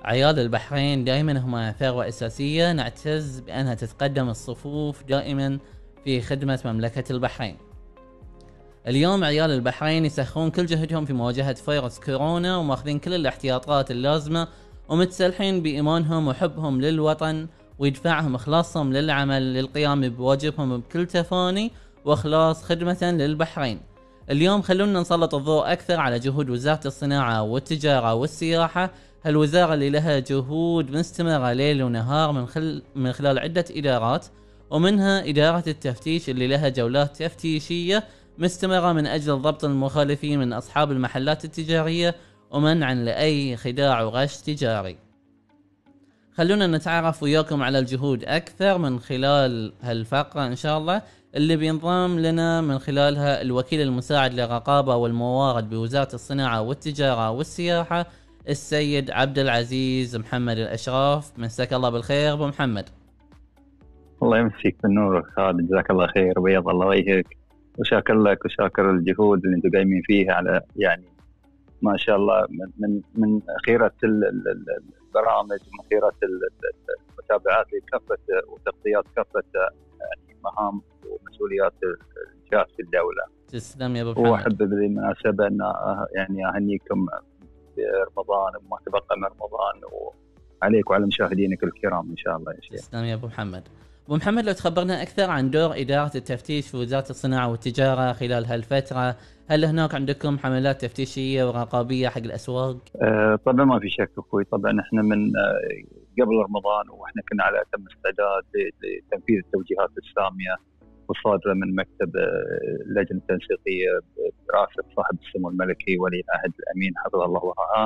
عيال البحرين دائما هم ثروة أساسية، نعتز بأنها تتقدم الصفوف دائما في خدمة مملكة البحرين. اليوم عيال البحرين يسخرون كل جهدهم في مواجهة فيروس كورونا، وماخذين كل الاحتياطات اللازمة، ومتسلحين بإيمانهم وحبهم للوطن ويدفعهم إخلاصهم للعمل للقيام بواجبهم بكل تفاني وإخلاص خدمة للبحرين. اليوم خلونا نسلط الضوء أكثر على جهود وزارة الصناعة والتجارة والسياحة، هالوزارة اللي لها جهود مستمرة ليل ونهار من خلال عدة إدارات، ومنها إدارة التفتيش اللي لها جولات تفتيشية مستمرة من أجل ضبط المخالفين من أصحاب المحلات التجارية ومنعا لأي خداع وغش تجاري. خلونا نتعرف وياكم على الجهود أكثر من خلال هالفقرة إن شاء الله، اللي بينضم لنا من خلالها الوكيل المساعد للرقابة والموارد بوزارة الصناعة والتجارة والسياحة السيد عبد العزيز محمد الأشراف. مساك الله بالخير أبو محمد. الله يمسيك بالنور خالد، جزاك الله خير وبيض الله وجهك، وشاكر لك وشاكر الجهود اللي انتم قايمين فيها على يعني ما شاء الله من خيرة البرامج ومن خيرة المتابعات لكافة وتغطيات كافة يعني مهام ومسؤوليات الجهات في الدولة. تسلم يا ابو محمد. واحب بالمناسبة ان يعني اهنيكم برمضان وما تبقى من رمضان، وعليك وعلى مشاهدينك الكرام ان شاء الله يا شيخ. تسلم يا ابو محمد. ابو محمد، لو تخبرنا اكثر عن دور اداره التفتيش في وزاره الصناعه والتجاره خلال هالفتره، هل هناك عندكم حملات تفتيشيه ورقابيه حق الاسواق؟ طبعا ما في شك اخوي، طبعا احنا من قبل رمضان واحنا كنا على اتم استعداد لتنفيذ التوجيهات الساميه والصادره من مكتب اللجنه التنسيقيه برئاسه صاحب السمو الملكي ولي العهد الامين حفظه الله ورعاه،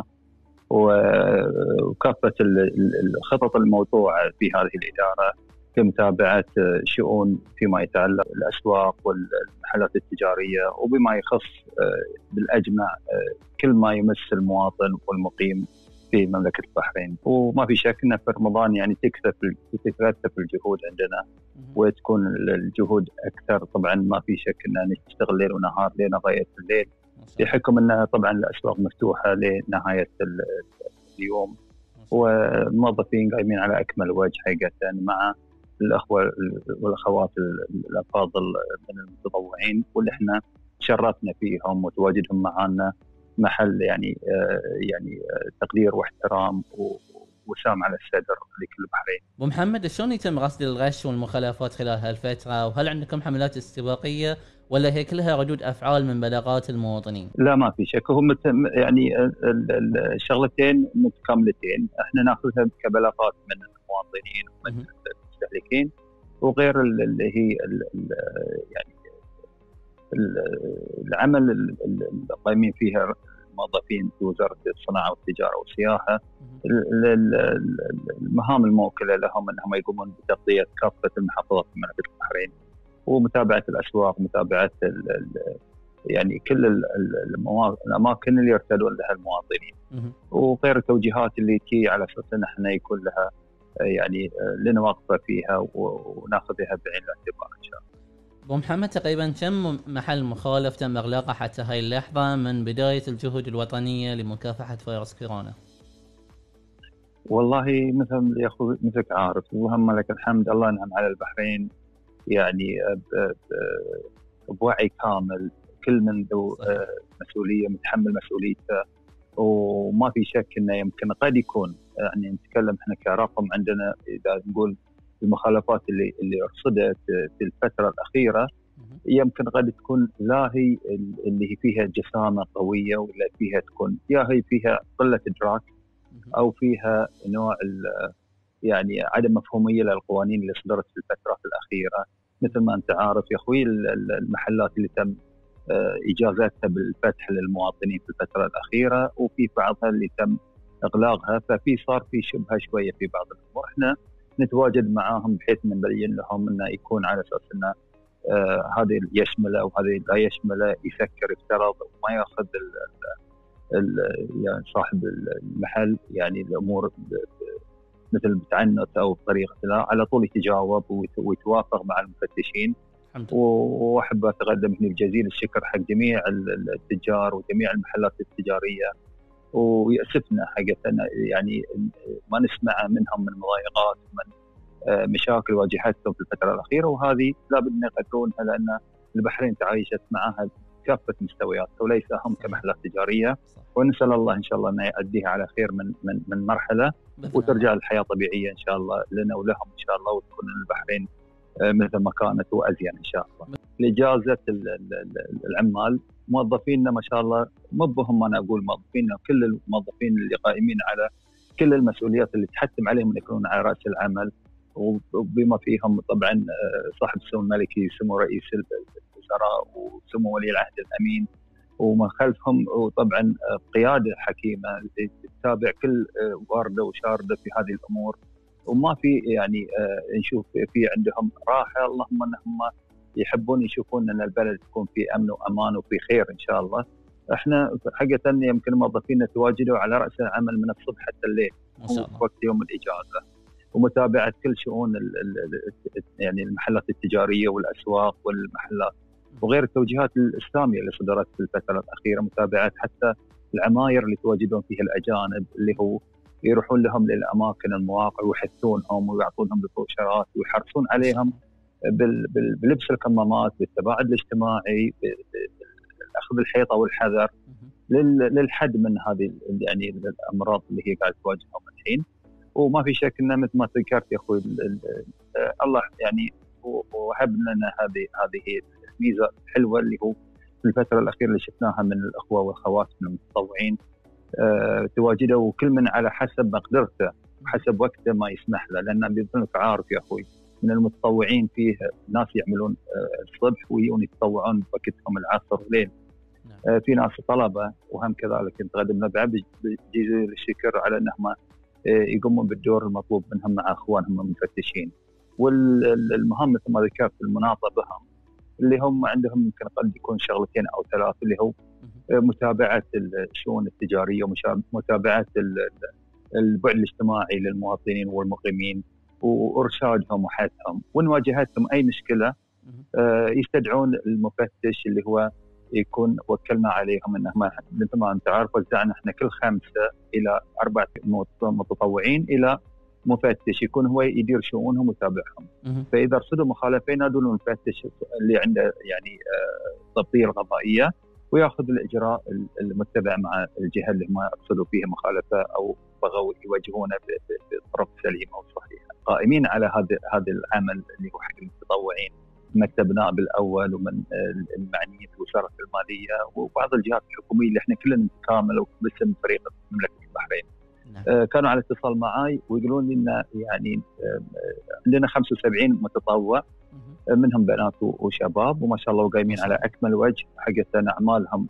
وكافه الخطط الموضوعه في هذه الاداره كمتابعة شؤون فيما يتعلق بالأسواق والمحلات التجارية، وبما يخص بالأجمع كل ما يمس المواطن والمقيم في مملكة البحرين. وما في شك أن في رمضان يعني تكثف الجهود عندنا وتكون الجهود أكثر. طبعا ما في شك أن نشتغل ليل ونهار لين غاية الليل، بحكم أن طبعا الأسواق مفتوحة لنهاية اليوم، والموظفين قايمين على أكمل وجه حقيقة مع الأخوة والأخوات الأفاضل من المتطوعين، واللي احنا شرفنا فيهم وتواجدهم معنا محل يعني تقدير واحترام وسام على الصدر لكل البحرين. ابو محمد، شلون يتم رصد الغش والمخالفات خلال هالفترة؟ وهل عندكم حملات استباقية ولا هي كلها ردود أفعال من بلاغات المواطنين؟ لا ما في شك، هم يعني الشغلتين متكاملتين، احنا ناخذها كبلاغات من المواطنين ومن المستهلكين، وغير اللي هي يعني العمل اللي قايمين فيها الموظفين في وزارة الصناعة والتجارة والسياحة، المهام الموكلة لهم أنهم يقومون بتغطية كافة المحافظات في مملكة البحرين ومتابعة الأسواق، متابعة يعني كل الأماكن اللي يرتدون لها المواطنين، وغير التوجيهات اللي تي على أساس أن احنا يكون لها يعني لنا واقفة فيها وناخذها بعين الاعتبار إن شاء الله. أبو محمد، تقريبا كم محل مخالف تم إغلاقه حتى هاي اللحظة من بداية الجهود الوطنية لمكافحة فيروس كورونا؟ والله مثلك عارف، اللهم لك الحمد، الله ينعم على البحرين يعني بوعي كامل، كل من ذو مسؤولية متحمل مسؤوليته، وما في شك انه يمكن قد يكون يعني نتكلم احنا كرقم عندنا اذا نقول المخالفات اللي رصدت في الفتره الاخيره يمكن قد تكون لا هي اللي هي فيها جسامه قويه، ولا فيها تكون يا هي فيها قله ادراك او فيها نوع يعني عدم مفهوميه للقوانين اللي صدرت في الفترات الاخيره. مثل ما انت عارف يا اخوي المحلات اللي تم إجازتها بالفتح للمواطنين في الفترة الأخيرة، وفي بعضها اللي تم إغلاقها، ففي صار في شبهة شوية في بعض الأمور. إحنا نتواجد معاهم بحيث نبين لهم إنه يكون على أساس إنه هذه يشمله وهذه لا يشمله، يفكر يفترض وما يأخذ يعني صاحب المحل يعني الأمور مثل بتعنت أو بطريقة لا، على طول يتجاوب ويتوافق مع المفتشين. واحب اتقدم هنا بجزيل الشكر حق جميع التجار وجميع المحلات التجاريه ويأسفنا حقيقة يعني ما نسمع منهم من مضايقات ومن مشاكل واجهتهم في الفترة الأخيرة، وهذه لابد أن يقدرونها لأن البحرين تعايشت معها كافة مستويات وليس هم كمحلات تجارية. ونسأل الله إن شاء الله أن يؤديها على خير من مرحلة وترجع الحياة طبيعية إن شاء الله لنا ولهم إن شاء الله، وتكون البحرين مثل ما كانت وأزين إن شاء الله. لإجازة العمال موظفيننا ما شاء الله، مو بهم أنا أقول موظفيننا، كل الموظفين اللي قائمين على كل المسؤوليات اللي تحتم عليهم أن يكونون على رأس العمل، وبما فيهم طبعا صاحب السمو الملكي سمو رئيس الوزراء وسمو ولي العهد الأمين، ومن خلفهم وطبعا قيادة حكيمة تتابع كل واردة وشاردة في هذه الأمور، وما في يعني نشوف في عندهم راحة. اللهم أنهم يحبون يشوفون أن البلد تكون في أمن وأمان وفي خير إن شاء الله. احنا حقيقة يمكن موظفينا تواجدوا على رأس العمل من الصبح حتى الليل وقت يوم الإجازة، ومتابعة كل شؤون يعني المحلات التجارية والأسواق والمحلات، وغير التوجيهات الإسلامية اللي صدرت في الفترة الأخيرة، متابعة حتى العماير اللي يتواجدون فيها الأجانب اللي هو يروحون لهم للأماكن المواقع ويحثونهم ويعطونهم ببروشرات ويحرصون عليهم بلبس الكمامات، بالتباعد الاجتماعي، بالأخذ الحيطة والحذر للحد من هذه يعني الأمراض اللي هي قاعدة تواجههم الحين. وما في شك ان مثل ما ذكرت يا اخوي الله يعني وهب لنا هذه الميزه الحلوه اللي هو في الفتره الاخيره اللي شفناها من الاخوه والاخوات من المتطوعين تواجدوا وكل من على حسب مقدرته وحسب وقته ما يسمح له، لان بيظنك عارف يا اخوي من المتطوعين فيه ناس يعملون الصبح ويجون يتطوعون بوقتهم العصر والليل، في ناس طلبه وهم كذلك نقدم لهم بجزيل الشكر على انهم يقومون بالدور المطلوب منهم مع اخوانهم المفتشين. والمهام مثل ما ذكرت المناطه بهم اللي هم عندهم يمكن قد يكون شغلتين او ثلاث، اللي هو متابعه الشؤون التجاريه ومتابعه البعد الاجتماعي للمواطنين والمقيمين وارشادهم وحثهم، وان واجهتهم اي مشكله يستدعون المفتش اللي هو يكون وكلنا عليهم انهم مثل ما انت عارف وزعنا احنا كل 5 إلى 4 متطوعين الى مفتش يكون هو يدير شؤونهم ويتابعهم. فاذا رصدوا مخالفه ينادون المفتش اللي عنده يعني ضبطيه الغذائيه وياخذ الاجراء المتبع مع الجهه اللي هم رصدوا فيها مخالفه او بغوا يوجهونه بطرق سليمه وصحيحه. قائمين على هذا العمل اللي هو حق المتطوعين مكتب نائب الاول ومن المعنيين في وزاره الماليه وبعض الجهات الحكوميه اللي احنا كلنا نتكامل باسم فريق مملكه البحرين. كانوا على اتصال معي ويقولون لنا يعني عندنا 75 متطوع منهم بنات وشباب وما شاء الله وقايمين على اكمل وجه. حقيقه اعمالهم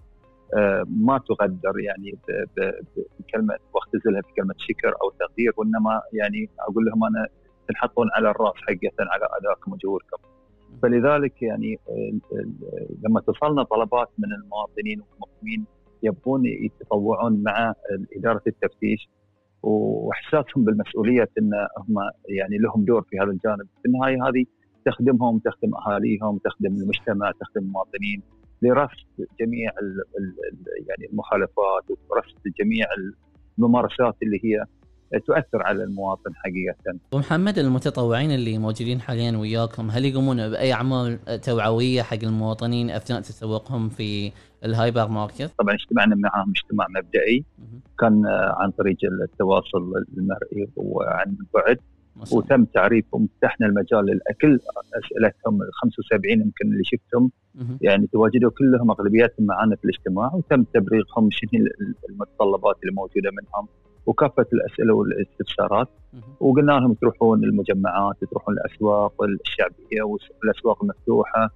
ما تقدر يعني بكلمه واختزلها بكلمه شكر او تقدير، وانما يعني اقول لهم انا تنحطون على الراس حقيقه على ادائكم وجهودكم. فلذلك يعني لما توصلنا طلبات من المواطنين والمقيمين يبغون يتطوعون مع إدارة التفتيش واحساسهم بالمسؤوليه ان هم يعني لهم دور في هذا الجانب، في النهايه هذه تخدمهم، تخدم اهاليهم، تخدم المجتمع، تخدم المواطنين لرصد جميع يعني المخالفات ورصد جميع الممارسات اللي هي تؤثر على المواطن حقيقه. أبو محمد، المتطوعين اللي موجودين حاليا وياكم هل يقومون باي اعمال توعويه حق المواطنين اثناء تسوقهم في الهايبر ماركت؟ طبعا اجتماعنا معهم اجتماع مبدئي كان عن طريق التواصل المرئي وعن بعد، وتم تعريفهم، فتحنا المجال للأكل اسئلتهم 75 يمكن اللي شفتهم يعني تواجدوا كلهم اغلبيتهم معنا في الاجتماع، وتم تبريرهم شنو المتطلبات اللي موجوده منهم وكافه الاسئله والاستفسارات، وقلنا لهم تروحون المجمعات، تروحون الاسواق الشعبيه والاسواق المفتوحه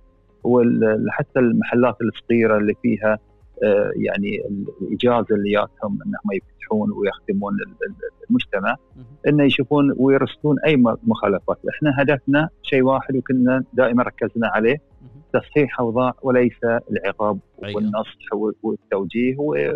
وحتى المحلات الصغيره اللي فيها يعني الاجازه اللي جاتهم انهم يفتحون ويخدمون المجتمع، انه يشوفون ويرصدون اي مخالفات. احنا هدفنا شيء واحد وكنا دائما ركزنا عليه، تصحيح اوضاع وليس العقاب والنصح والتوجيه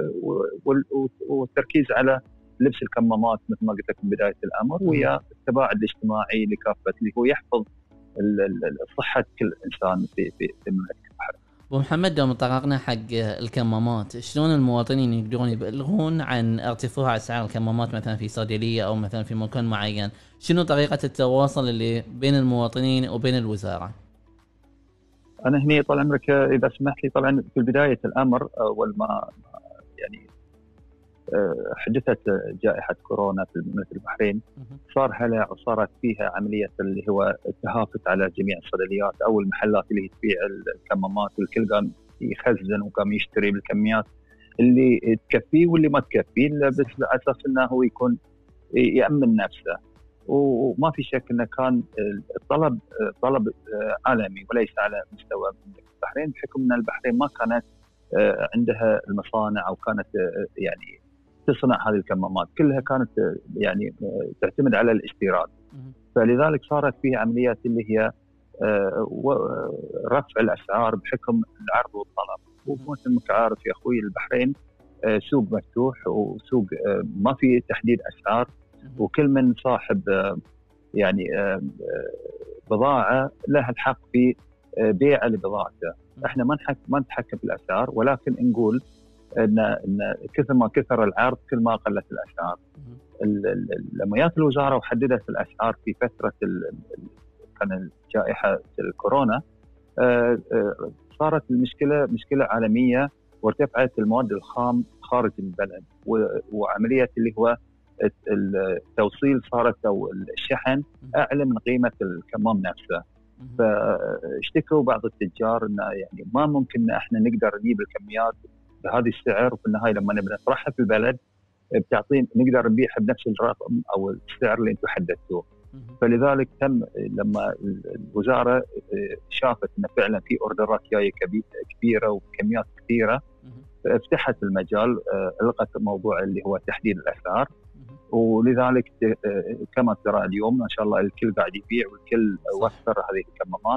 والتركيز على لبس الكمامات مثل ما قلت لك في بدايه الامر، ويا التباعد الاجتماعي لكافه اللي هو يحفظ صحه كل انسان في مملكه البحرين. ابو محمد، لو طرقنا حق الكمامات، شلون المواطنين يقدرون يبلغون عن ارتفاع اسعار الكمامات مثلا في صيدليه او مثلا في مكان معين؟ شنو طريقه التواصل اللي بين المواطنين وبين الوزاره؟ انا هني طال عمرك اذا سمحت لي، طبعا في بدايه الامر اول ما يعني حدثت جائحه كورونا في مملكه البحرين، صار هلع وصارت فيها عمليه اللي هو التهافت على جميع الصيدليات او المحلات اللي تبيع الكمامات، والكل قام يخزن وقام يشتري بالكميات اللي تكفيه واللي ما تكفيه، بس على اساس انه هو يكون يامن نفسه. وما في شك انه كان الطلب طلب عالمي وليس على مستوى البحرين، بحكم ان البحرين ما كانت عندها المصانع او كانت يعني تصنع هذه الكمامات، كلها كانت يعني تعتمد على الاستيراد. فلذلك صارت فيها عمليات اللي هي رفع الاسعار بحكم العرض والطلب. ومثل ما عارف يا اخوي، البحرين سوق مفتوح وسوق ما في تحديد اسعار، وكل من صاحب يعني بضاعه لها الحق في بيع لبضاعته. احنا ما نتحكم في الاسعار، ولكن نقول ان كثر ما كثر العرض كل ما قلت الاسعار. لما جاءت الوزاره وحددت الاسعار في فتره كان جائحه الكورونا، صارت المشكله مشكله عالميه، وارتفعت المواد الخام خارج البلد، وعمليه اللي هو التوصيل صارت او الشحن اعلى من قيمه الكمام نفسه. فاشتكوا بعض التجار ان يعني ما ممكن احنا نقدر نجيب الكميات بهذا السعر، وفي النهايه لما نبي نطرحها في البلد بتعطين نقدر نبيعها بنفس الرقم او السعر اللي انتم حددتوه. فلذلك تم لما الوزاره شافت ان فعلا في اوردرات جايه كبيره وكميات كثيره، فتحت المجال، القت موضوع اللي هو تحديد الاسعار. ولذلك كما ترى اليوم ما شاء الله الكل قاعد يبيع والكل وفر هذه الكمامات،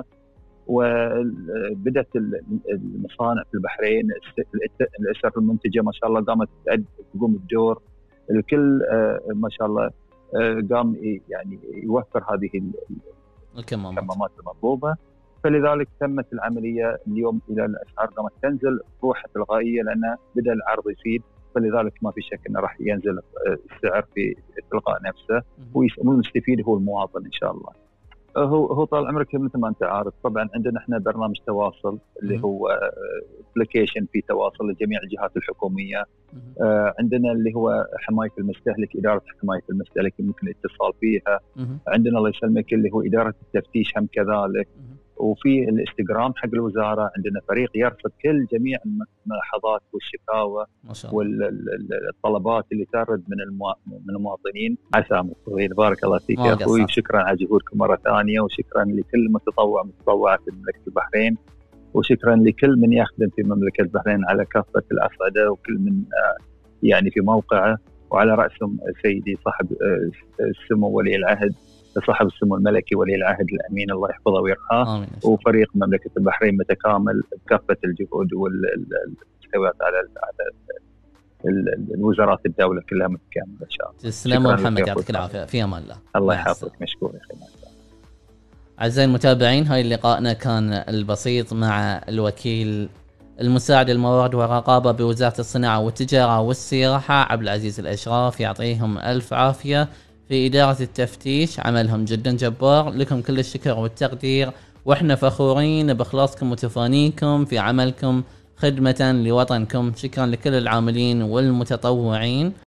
وبدت المصانع في البحرين الاسر المنتجه ما شاء الله قامت تقوم بدور، الكل ما شاء الله قام يعني يوفر هذه الكمامات المطلوبه. فلذلك تمت العمليه اليوم الى الاسعار قامت تنزل بروحه تلقائيه، لان بدا العرض يزيد، فلذلك ما في شك انه راح ينزل السعر في تلقاء نفسه، والمستفيد هو المواطن ان شاء الله. هو طال عمرك مثل ما انت عارف، طبعا عندنا احنا برنامج تواصل اللي هو ابلكيشن في تواصل لجميع الجهات الحكوميه. عندنا اللي هو حمايه المستهلك، اداره حمايه المستهلك ممكن الاتصال فيها. عندنا الله يسلمك اللي هو اداره التفتيش هم كذلك. وفي الانستغرام حق الوزاره عندنا فريق يرصد جميع الملاحظات والشكاوى والطلبات اللي ترد من المواطنين. عسى طويل. بارك الله فيك يا اخوي، شكرا على جهودكم مره ثانيه، وشكرا لكل متطوعه في مملكه البحرين، وشكرا لكل من يخدم في مملكه البحرين على كافه الاصعده، وكل من يعني في موقعه، وعلى راسهم سيدي صاحب السمو ولي العهد، صاحب السمو الملكي ولي العهد الامين الله يحفظه ويرعاه، وفريق مملكه البحرين متكامل بكافه الجهود والمستويات على الوزارات الدوله كلها متكامله ان شاء الله. تسلم محمد، يعطيك العافيه، في امان الله. الله يحفظك، مشكور يا اخي. اعزائي المتابعين، هاي لقائنا كان البسيط مع الوكيل المساعد الموارد والرقابه بوزاره الصناعه والتجاره والسياحه عبد العزيز الاشراف، يعطيهم الف عافيه في إدارة التفتيش، عملهم جدا جبار. لكم كل الشكر والتقدير، وإحنا فخورين بإخلاصكم وتفانيكم في عملكم خدمة لوطنكم. شكرا لكل العاملين والمتطوعين.